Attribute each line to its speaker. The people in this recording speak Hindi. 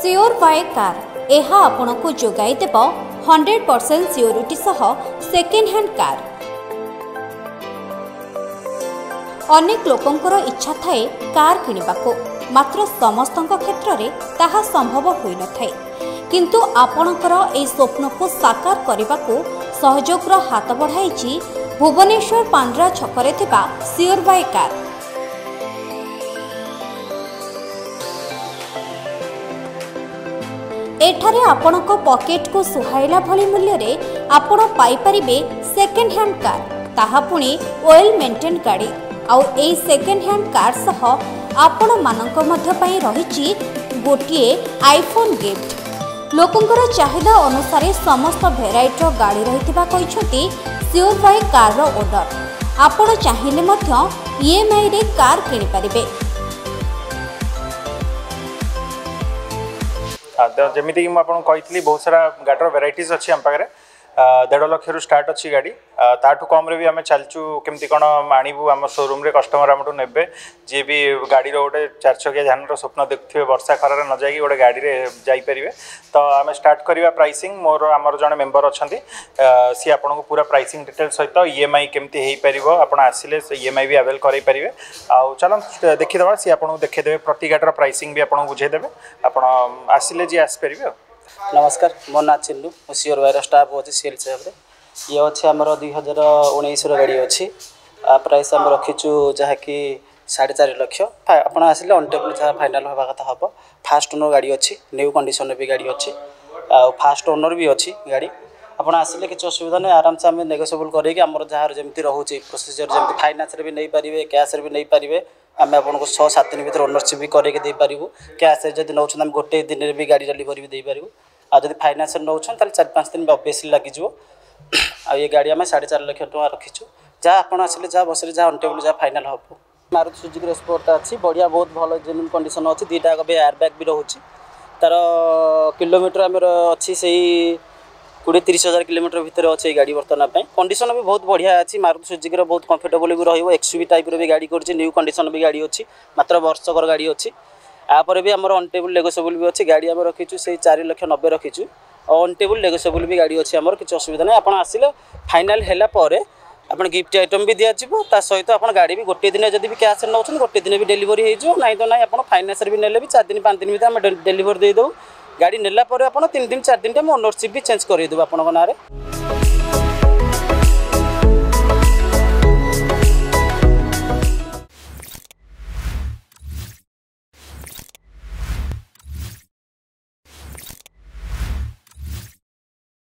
Speaker 1: सियोर बाय कार यह आपण को जोगाई देव 100% सियोरिटी सह सेकेंड हैंड कार। अनेक लोकंकर इच्छा थाए कार किनिबा को, मात्र समस्तଙ୍କ क्षेत्र रे ताहा संभव होई न थाए, किंतु आपणकर ए स्वप्न को साकार करने को सहयोगर हाथ बढ़ाई भुवनेश्वर पांड्रा छकरे थिबा सियोर बाय कार। एठारे आपणक पॉकेट को सुहाइला भली मूल्य रे आपण पाई परिबे सेकेंड हैंड कार, ताहा पुणी ऑयल मेंटेन गाड़ी। आउ ए सेकेंड हैंड कार सह आपण मानक मध्य पई रहिछि गोटिए आईफोन गिफ्ट। लोकंकर चाहिदा अनुसार समस्त भेराइटर गाड़ी रहिथिबा कहिसथि सियोर बाय कार रो ओनर। आपण चाहिले मध्य ईएमआई रे कार किनि परिबे।
Speaker 2: जमीती मुझे कही बहुत सारा गाड़र वेराइटीज अच्छी आम पाखे 1.5 लाख रु स्टार्ट अच्छी गाड़ी ताठू कम भी आम चलचु केमती कौन आणबू आम शोरूम रे कस्टमर आमठू ने जी भी गाड़ी गोटे 4 चकिया जान स्वप्न देखुए वर्षा खरार न जाकि गोटे गाड़ी रे जाइपर तो आम स्टार्ट करवा प्राइसिंग मोर आमर जड़े मेम्बर अच्छा सी आपन को पूरा प्राइसिंग डिटेल सहित ईएमआई केमती हो पार आप आसिले ईएमआई भी अवेल कर पारे। आउ चल देखीदे सी आपको देखेदेवे प्रति गाड़र प्राइसिंग भी आपको बुझेदेवे आप आसिले जी आसपारे।
Speaker 3: नमस्कार, मो ना चिल्लू सियोर बायर स्टाफ अच्छे सेल्स हिसाब से ये अच्छे आमर 2019 गाड़ी अच्छी प्राइस आम रखीचु जहाँकि 4.5 लाख आप आसिले ऑन टेबल जहाँ फाइनाल होगा कथा हम। फास्ट ओनर गाड़ी अच्छी, न्यू कंडीशन भी गाड़ी अच्छी, फास्ट ओनर भी अच्छी गाड़ी। आप आसिले किसी असुविधा नहीं, आराम से आम नेगोशिएबल करके आमर जहाँ जमी रोचे प्रोसीजर जमी फाइनान्स भी नहीं पारे, कैश भी नहीं पारे। आम आपको 6-7 दिन भर ओनरशिप भी करके पारू। कैश जब नौ गोटे दिन भी गाड़ी डिलीवरी भी दे पारू। आदि फाइनान्स नौ 4-5 दिन ऑब्वियसली लगे। आ ये गाड़ी आम 4.5 लाख टका रखीचु जहाँ आप आसिले जहाँ बस जहाँ अनटेबल जहाँ फाइनाल हम। मारुति सुजुकी स्पोर्ट अच्छी बढ़िया बहुत भल जेन्युइन कंडीशन अच्छी। 2टा एयर बैग भी रोचे। तार किलोमीटर आम अच्छी से 20-30 हज़ार किलोमीटर भितर अच्छे गाड़ी बर्तमान कंडीशन भी बहुत बढ़िया अच्छी। मारुति सुजुकी बहुत कंफर्टेबल भी रही एक्सयूवी टाइप भी गाड़ी कर न्यू कंडीशन भी गाड़ी अच्छी, मात्र वर्षकर गाड़ी अच्छी। आपर भी आम ऑन टेबल नेगोशिएबल भी अच्छी। गाड़ी आम रखीचु से 4,90,000 रखीचु। ऑन टेबल नेगोशिएबल भी गाड़ी अच्छी, आमर किसी असुविधा नहीं। आप आसिले फाइनाल है आप गिफ्ट आइटम भी दिज्व सहित आप गाड़ी भी गोटे दिन जब भी कैश नौ गोटे दिन भी डेलीवरी हो ना तो ना आप फाइनान्स भी ने भी 4 दिन 5 दिन भर डेलीवरी देदेव। गाड़ी नेला आप 3 दिन 4 दिन ओनरशिप भी चेंज करदेव आप ना।